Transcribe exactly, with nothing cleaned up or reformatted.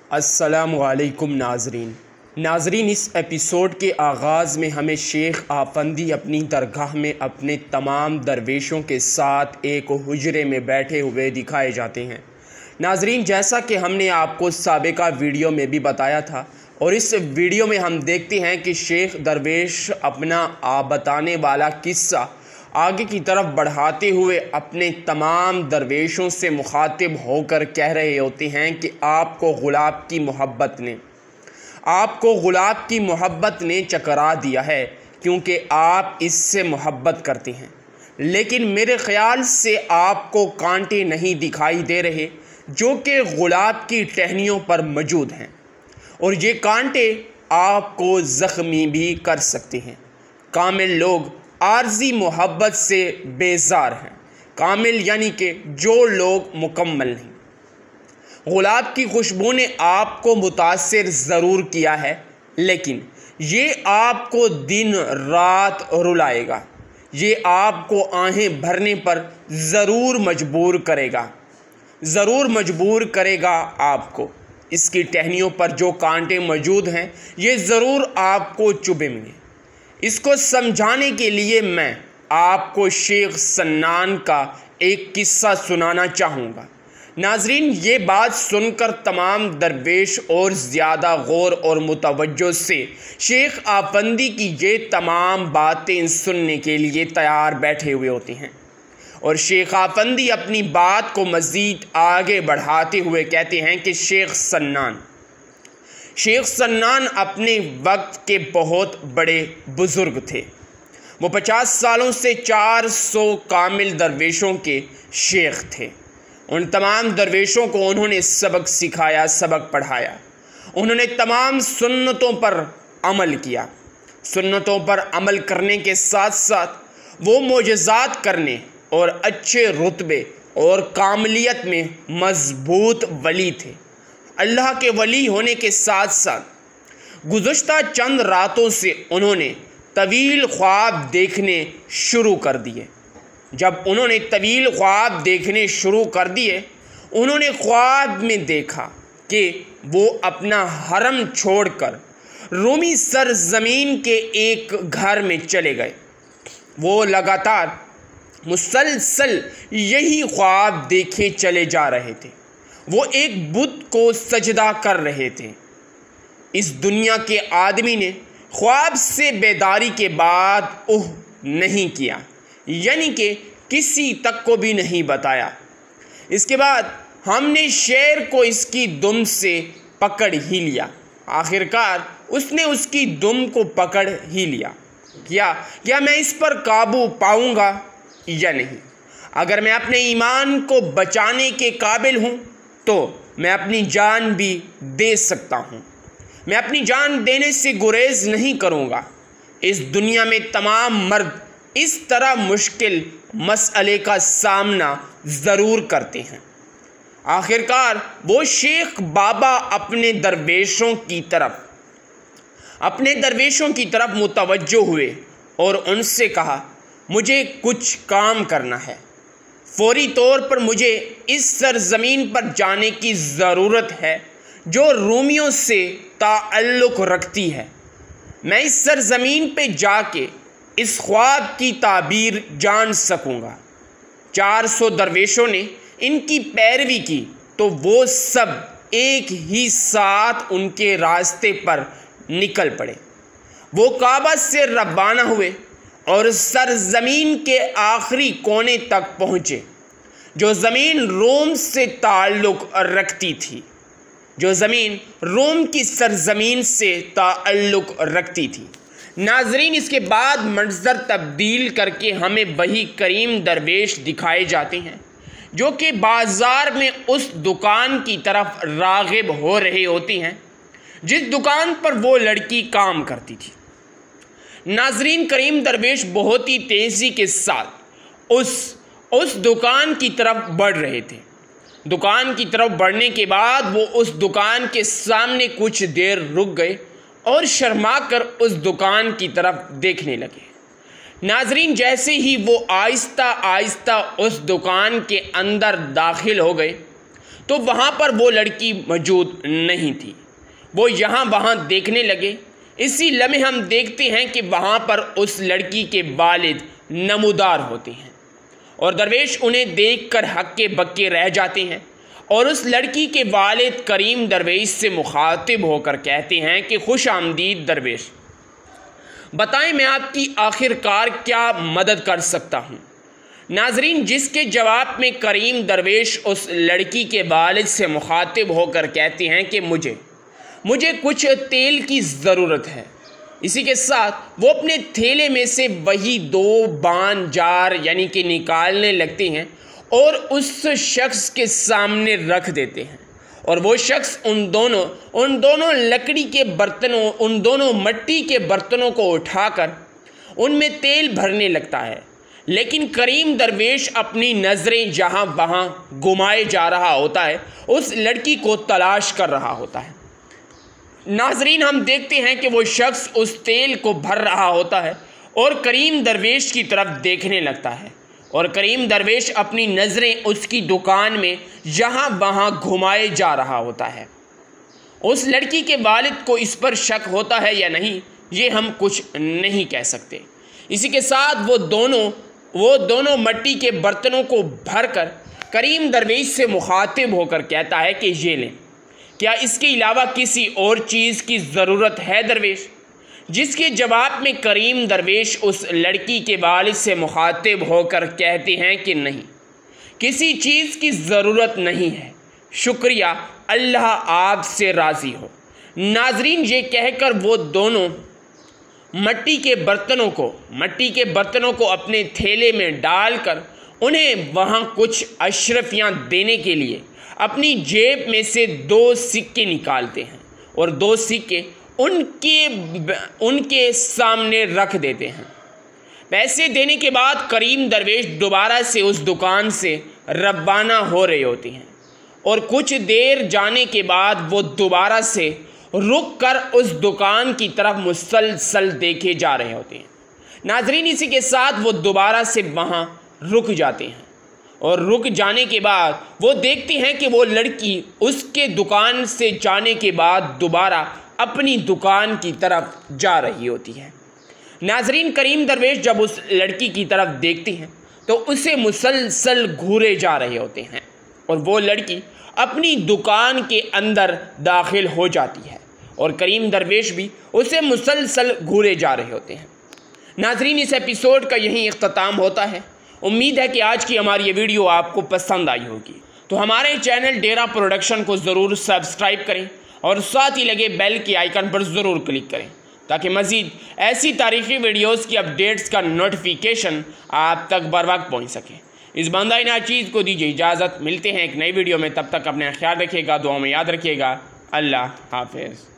अस्सलामुअलैकुम नाजरीन नाजरीन इस एपिसोड के आगाज़ में हमें शेख आफंदी अपनी दरगाह में अपने तमाम दरवेशों के साथ एक हुजरे में बैठे हुए दिखाए जाते हैं। नाजरीन, जैसा कि हमने आपको साबिका वीडियो में भी बताया था और इस वीडियो में हम देखते हैं कि शेख दरवेश अपना आ बताने वाला किस्सा आगे की तरफ बढ़ाते हुए अपने तमाम दरवेशों से मुखातिब होकर कह रहे होते हैं कि आपको गुलाब की मोहब्बत ने आपको गुलाब की मोहब्बत ने चकरा दिया है क्योंकि आप इससे मोहब्बत करते हैं, लेकिन मेरे ख़्याल से आपको कांटे नहीं दिखाई दे रहे जो कि गुलाब की टहनियों पर मौजूद हैं और ये कांटे आपको ज़ख्मी भी कर सकते हैं। कामिल लोग आर्जी मोहब्बत से बेजार हैं। कामिल यानी कि जो लोग मुकम्मल नहीं। गुलाब की खुशबू ने आपको मुतासिर ज़रूर किया है, लेकिन ये आपको दिन रात रुलाएगा। ये आपको आहें भरने पर ज़रूर मजबूर करेगा ज़रूर मजबूर करेगा आपको। इसकी टहनियों पर जो कांटे मौजूद हैं ये ज़रूर आपको चुभेंगे। इसको समझाने के लिए मैं आपको शेख सन्नान का एक किस्सा सुनाना चाहूँगा। नाजरीन, ये बात सुनकर तमाम दरवेश और ज़्यादा गौर और मुतवज्जो से शेख आफंदी की ये तमाम बातें सुनने के लिए तैयार बैठे हुए होते हैं और शेख आफंदी अपनी बात को मज़ीद आगे बढ़ाते हुए कहते हैं कि शेख सन्नान शेख सन्नान अपने वक्त के बहुत बड़े बुज़ुर्ग थे। वो पचास सालों से चार सौ कामिल दरवेशों के शेख थे। उन तमाम दरवेशों को उन्होंने सबक सिखाया, सबक पढ़ाया। उन्होंने तमाम सुन्नतों पर अमल किया। सुन्नतों पर अमल करने के साथ साथ वो मोजज़ात करने और अच्छे रुतबे और कामिलियत में मजबूत वली थे। अल्लाह के वली होने के साथ साथ गुज़श्ता चंद रातों से उन्होंने तवील ख्वाब देखने शुरू कर दिए। जब उन्होंने तवील ख्वाब देखने शुरू कर दिए, उन्होंने ख्वाब में देखा कि वो अपना हरम छोड़कर रूमी सरज़मीन के एक घर में चले गए। वो लगातार मुसलसल यही ख्वाब देखे चले जा रहे थे। वो एक बुत को सजदा कर रहे थे। इस दुनिया के आदमी ने ख्वाब से बेदारी के बाद ओह नहीं किया, यानी कि किसी तक को भी नहीं बताया। इसके बाद हमने शेर को इसकी दुम से पकड़ ही लिया। आखिरकार उसने उसकी दुम को पकड़ ही लिया। क्या क्या मैं इस पर काबू पाऊंगा या नहीं? अगर मैं अपने ईमान को बचाने के काबिल हूँ तो मैं अपनी जान भी दे सकता हूँ। मैं अपनी जान देने से गुरेज नहीं करूँगा। इस दुनिया में तमाम मर्द इस तरह मुश्किल मसले का सामना ज़रूर करते हैं। आखिरकार वो शेख बाबा अपने दरवेशों की तरफ अपने दरवेशों की तरफ मुतवज्जो हुए और उनसे कहा, मुझे कुछ काम करना है। फौरी तौर पर मुझे इस सरज़मीन पर जाने की ज़रूरत है जो रूमियों से ताल्लुक़ रखती है। मैं इस सरज़मीन पे जाके इस ख्वाब की ताबीर जान सकूँगा। चार सौ दरवेशों ने इनकी पैरवी की तो वो सब एक ही साथ उनके रास्ते पर निकल पड़े। वो काबा से रवाना हुए और सरज़मीन के आखिरी कोने तक पहुँचे जो ज़मीन रोम से ताल्लुक़ रखती थी जो ज़मीन रोम की सरज़मीन से ताल्लुक़ रखती थी। नाजरीन, इसके बाद मंज़र तब्दील करके हमें वही करीम दरवेश दिखाए जाते हैं जो कि बाज़ार में उस दुकान की तरफ राग़िब हो रहे होती हैं जिस दुकान पर वो लड़की काम करती थी। नाजरीन, करीम दरवेश बहुत ही तेज़ी के साथ उस उस दुकान की तरफ बढ़ रहे थे। दुकान की तरफ बढ़ने के बाद वो उस दुकान के सामने कुछ देर रुक गए और शर्मा कर उस दुकान की तरफ देखने लगे। नाजरीन, जैसे ही वो आहिस्ता आहिस्ता उस दुकान के अंदर दाखिल हो गए तो वहाँ पर वो लड़की मौजूद नहीं थी। वो यहाँ वहाँ देखने लगे। इसी लम्हे हम देखते हैं कि वहाँ पर उस लड़की के वालिद नमूदार होते हैं और दरवेश उन्हें देखकर हक्के बक्के रह जाते हैं और उस लड़की के वालिद करीम दरवेश से मुखातिब होकर कहते हैं कि खुश आमदीद दरवेश, बताएं मैं आपकी आखिरकार क्या मदद कर सकता हूँ। नाजरीन, जिसके जवाब में करीम दरवेश उस लड़की के वालिद से मुखातिब होकर कहते हैं कि मुझे मुझे कुछ तेल की ज़रूरत है। इसी के साथ वो अपने थैले में से वही दो बान जार यानी कि निकालने लगते हैं और उस शख्स के सामने रख देते हैं और वो शख्स उन दोनों उन दोनों लकड़ी के बर्तनों उन दोनों मिट्टी के बर्तनों को उठाकर उनमें तेल भरने लगता है। लेकिन करीम दरवेश अपनी नज़रें जहाँ वहाँ घुमाए जा रहा होता है, उस लड़की को तलाश कर रहा होता है। नाजरीन, हम देखते हैं कि वो शख्स उस तेल को भर रहा होता है और करीम दरवेश की तरफ देखने लगता है और करीम दरवेश अपनी नज़रें उसकी दुकान में जहाँ वहाँ घुमाए जा रहा होता है। उस लड़की के वालिद को इस पर शक होता है या नहीं, ये हम कुछ नहीं कह सकते। इसी के साथ वो दोनों वो दोनों मिट्टी के बर्तनों को भरकर करीम दरवेश से मुखातिब होकर कहता है कि ये लें, क्या इसके अलावा किसी और चीज़ की ज़रूरत है दरवेश? जिसके जवाब में करीम दरवेश उस लड़की के वालिद से मुखातिब होकर कहते हैं कि नहीं, किसी चीज़ की ज़रूरत नहीं है, शुक्रिया, अल्लाह आपसे राज़ी हो। नाजरीन, ये कहकर वो दोनों मिट्टी के बर्तनों को मिट्टी के बर्तनों को अपने थैले में डालकर उन्हें वहाँ कुछ अशरफियाँ देने के लिए अपनी जेब में से दो सिक्के निकालते हैं और दो सिक्के उनके उनके सामने रख देते हैं। पैसे देने के बाद करीम दरवेश दोबारा से उस दुकान से रवाना हो रहे होते हैं और कुछ देर जाने के बाद वो दोबारा से रुक कर उस दुकान की तरफ मुसलसल देखे जा रहे होते हैं। नाजरीन, इसी के साथ वो दोबारा से वहाँ रुक जाते हैं और रुक जाने के बाद वो देखते हैं कि वो लड़की उसके दुकान से जाने के बाद दोबारा अपनी दुकान की तरफ जा रही होती है। नाजरीन, करीम दरवेश जब उस लड़की की तरफ देखते हैं तो उसे मुसलसल घूरे जा रहे होते हैं और वो लड़की अपनी दुकान के अंदर दाखिल हो जाती है और करीम दरवेश भी उसे मुसलसल घूरे जा रहे होते हैं। नाजरीन, इस एपिसोड का यहीं इख्तिताम होता है। उम्मीद है कि आज की हमारी ये वीडियो आपको पसंद आई होगी, तो हमारे चैनल डेरा प्रोडक्शन को ज़रूर सब्सक्राइब करें और साथ ही लगे बेल के आइकन पर ज़रूर क्लिक करें ताकि मज़ीद ऐसी तारीख़ी वीडियोस की अपडेट्स का नोटिफिकेशन आप तक बर वक्त पहुँच सके। इस बंदा नाचीज़ को दीजिए इजाज़त। मिलते हैं एक नई वीडियो में, तब तक अपना ख्याल रखिएगा, दुआ में याद रखिएगा। अल्लाह हाफिज़।